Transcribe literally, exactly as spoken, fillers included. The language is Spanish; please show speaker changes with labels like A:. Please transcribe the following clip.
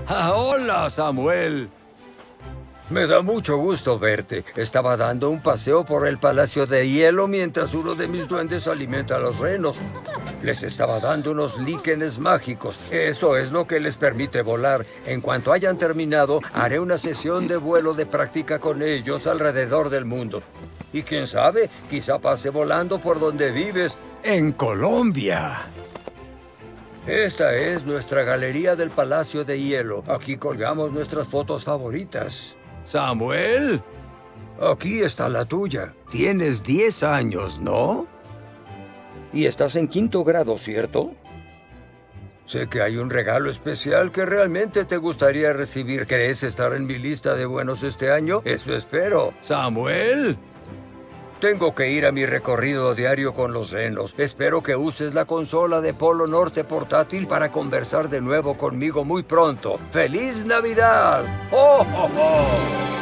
A: Ah, hola, Samuel. Me da mucho gusto verte. Estaba dando un paseo por el Palacio de Hielo mientras uno de mis duendes alimenta a los renos. Les estaba dando unos líquenes mágicos. Eso es lo que les permite volar. En cuanto hayan terminado, haré una sesión de vuelo de práctica con ellos alrededor del mundo. Y quién sabe, quizá pase volando por donde vives, en Colombia. Esta es nuestra galería del Palacio de Hielo. Aquí colgamos nuestras fotos favoritas. ¿Samuel? Aquí está la tuya. Tienes diez años, ¿no? Y estás en quinto grado, ¿cierto? Sé que hay un regalo especial que realmente te gustaría recibir. ¿Crees estar en mi lista de buenos este año? Eso espero. ¿Samuel? Tengo que ir a mi recorrido diario con los renos. Espero que uses la consola de Polo Norte portátil para conversar de nuevo conmigo muy pronto. ¡Feliz Navidad! ¡Oh, oh, oh!